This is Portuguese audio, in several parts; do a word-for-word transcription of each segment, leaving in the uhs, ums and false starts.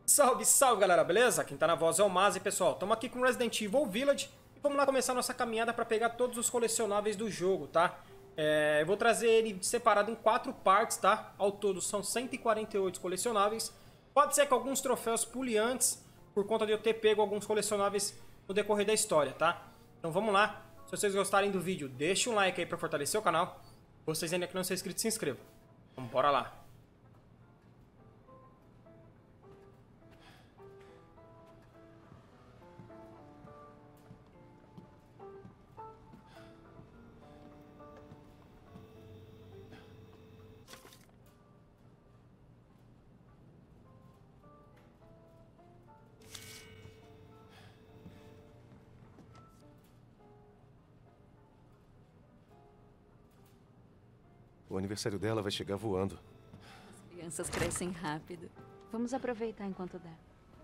Salve, salve galera, beleza? Quem tá na voz é o Mazi, pessoal. Estamos aqui com Resident Evil Village e vamos lá começar nossa caminhada para pegar todos os colecionáveis do jogo, tá? É, eu vou trazer ele separado em quatro partes, tá? Ao todo são cento e quarenta e oito colecionáveis. Pode ser que alguns troféus pule antes, por conta de eu ter pego alguns colecionáveis no decorrer da história, tá? Então vamos lá. Se vocês gostarem do vídeo, deixa um like aí para fortalecer o canal. Vocês ainda que não são inscritos, se inscrevam. Vamos, bora lá. O aniversário dela vai chegar voando. As crianças crescem rápido. Vamos aproveitar enquanto dá.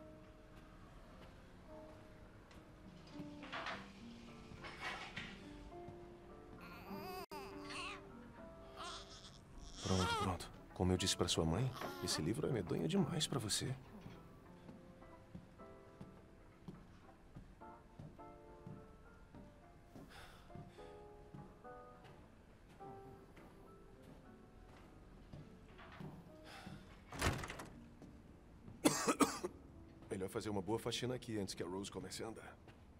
Pronto, pronto. Como eu disse pra sua mãe, esse livro é medonho demais pra você. Melhor fazer uma boa faxina aqui antes que a Rose comece a andar.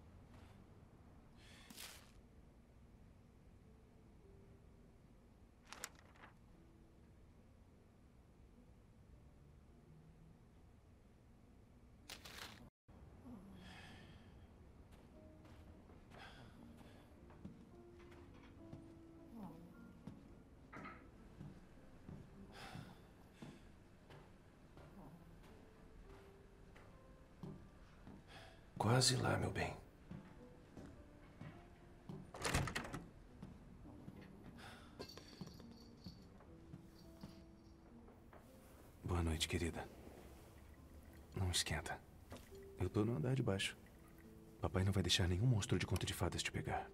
Quase lá, meu bem. Boa noite, querida. Não esquenta. Eu tô no andar de baixo. Papai não vai deixar nenhum monstro de conto de fadas te pegar.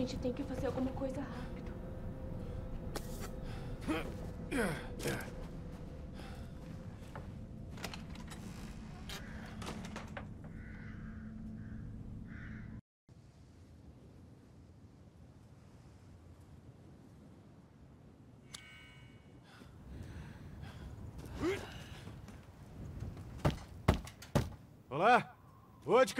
gente tem que fazer alguma coisa rápido. Olá! Vodka!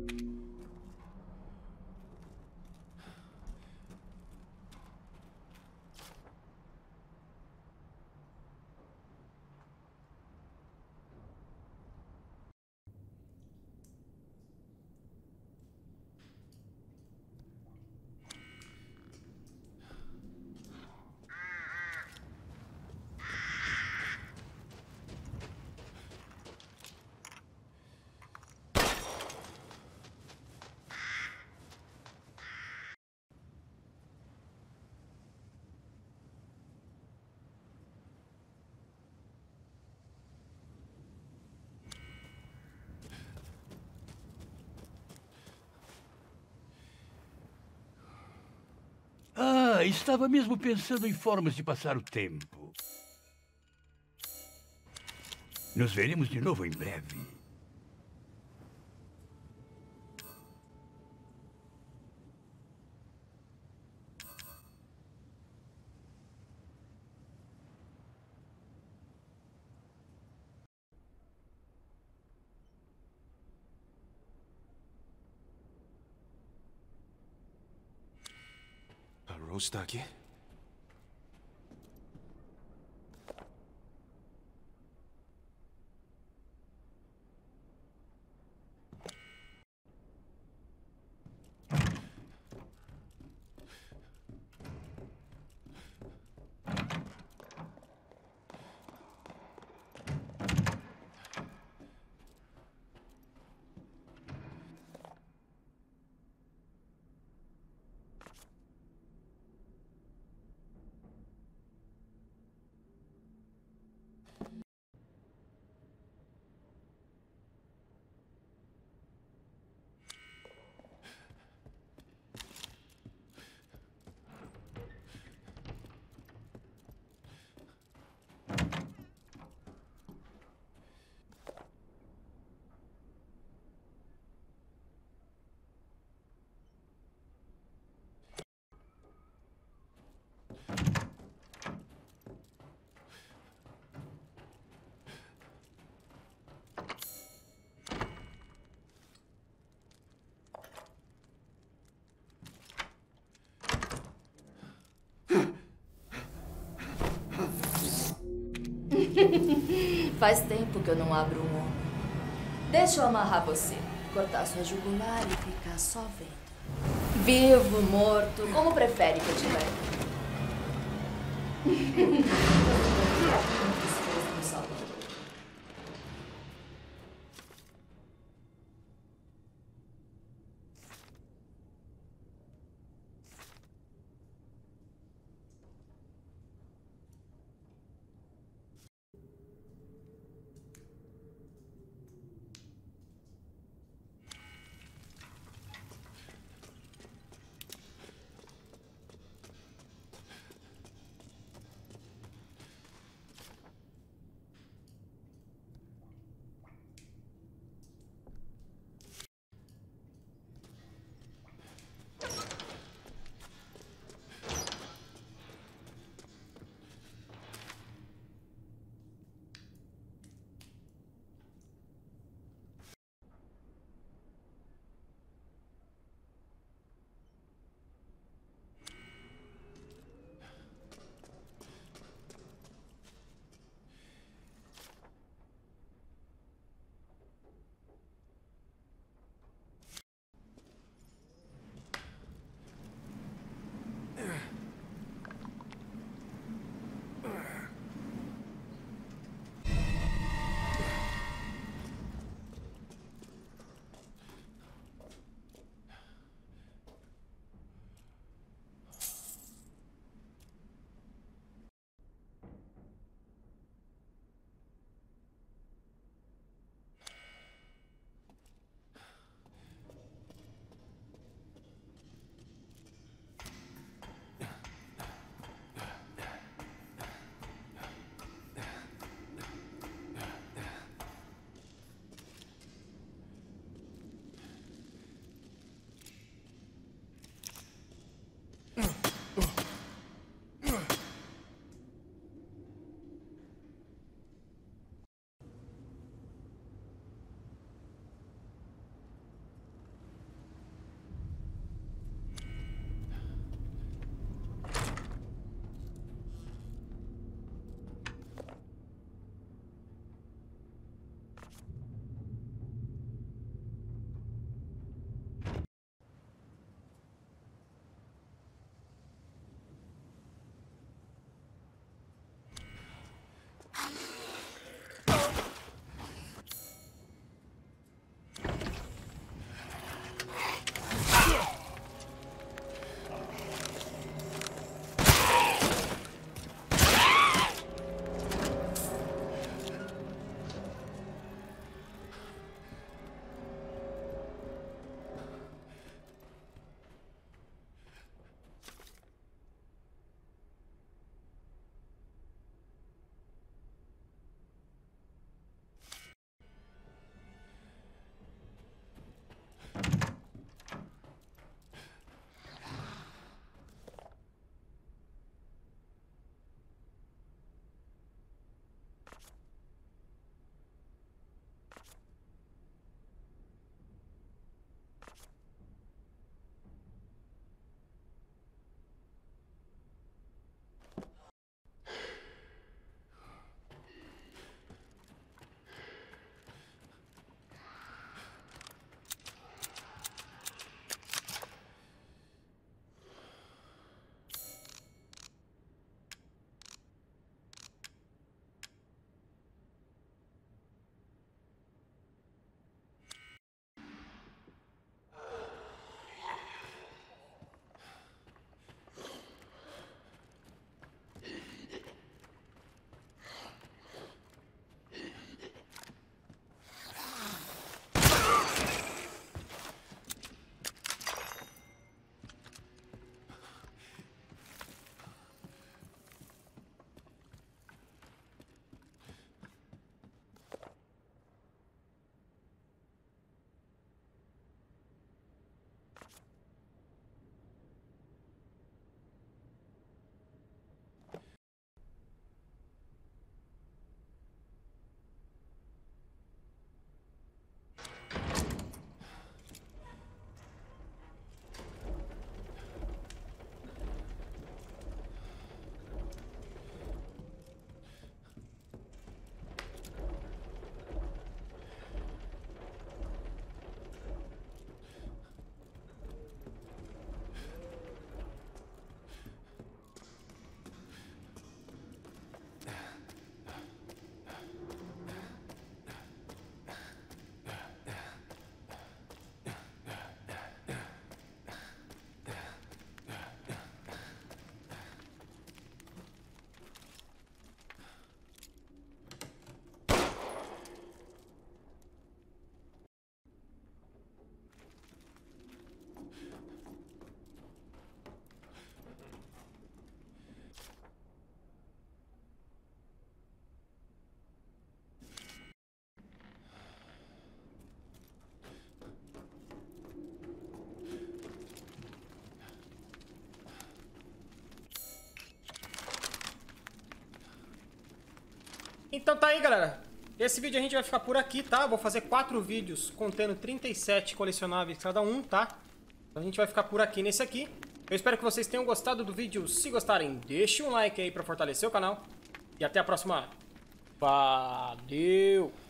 Ah, estava mesmo pensando em formas de passar o tempo. Nos veremos de novo em breve. A Rose está aqui? Faz tempo que eu não abro um homem. Deixa eu amarrar você, cortar sua jugular e ficar só vendo. Vivo, morto, como prefere que eu te leve? Então tá aí, galera. Esse vídeo a gente vai ficar por aqui, tá? Vou fazer quatro vídeos contendo trinta e sete colecionáveis cada um, tá? Então a gente vai ficar por aqui nesse aqui. Eu espero que vocês tenham gostado do vídeo. Se gostarem, deixe um like aí pra fortalecer o canal. E até a próxima. Valeu!